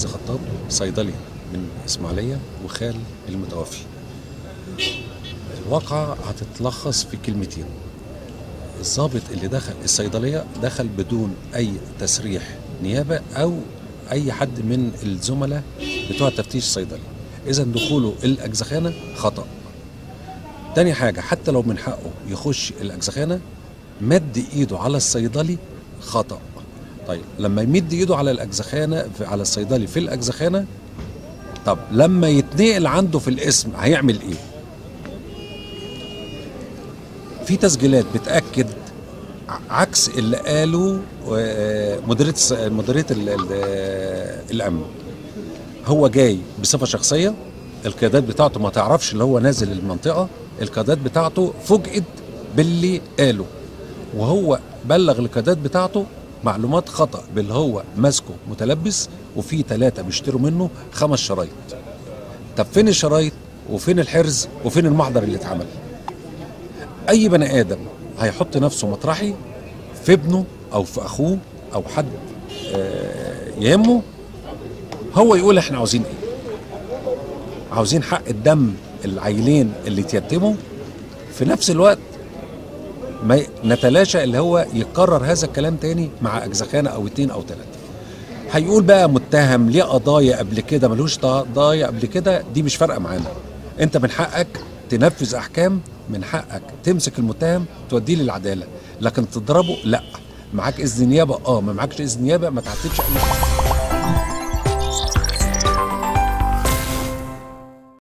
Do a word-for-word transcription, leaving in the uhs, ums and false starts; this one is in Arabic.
عز خطاب صيدلي من اسماعيليه وخال المتوفي. الواقعه هتتلخص في كلمتين: الضابط اللي دخل الصيدليه دخل بدون اي تسريح نيابه او اي حد من الزملاء بتوع التفتيش الصيدلي، اذا دخوله الاجزخانه خطا. تاني حاجه، حتى لو من حقه يخش الاجزخانه مد ايده على الصيدلي خطا. طيب لما يمد ايده على الاجزخانه على الصيدلي في الاجزخانه، طب لما يتنقل عنده في القسم هيعمل ايه؟ في تسجيلات بتاكد عكس اللي قاله مديريه مديريه الامن. هو جاي بصفه شخصيه، القيادات بتاعته ما تعرفش اللي هو نازل المنطقه، القيادات بتاعته فوجئت باللي قاله، وهو بلغ القيادات بتاعته معلومات خطأ باللي هو ماسكه متلبس، وفي ثلاثة بيشتروا منه خمس شرايط. طب فين الشرايط وفين الحرز وفين المحضر اللي اتعمل؟ أي بني آدم هيحط نفسه مطرحي في ابنه أو في أخوه أو حد يهمه، هو يقول احنا عاوزين ايه؟ عاوزين حق الدم العيلين اللي اتيتموا، في نفس الوقت ما نتلاشى اللي هو يكرر هذا الكلام تاني مع اجزخانه او اتنين او تلاته. هيقول بقى متهم ليه قضايا قبل كده ملوش قضايا قبل كده، دي مش فارقه معانا. انت من حقك تنفذ احكام، من حقك تمسك المتهم توديه للعداله، لكن تضربه لا. معاك اذن نيابه اه، ما معاكش اذن نيابه ما تعتبش اي حاجه.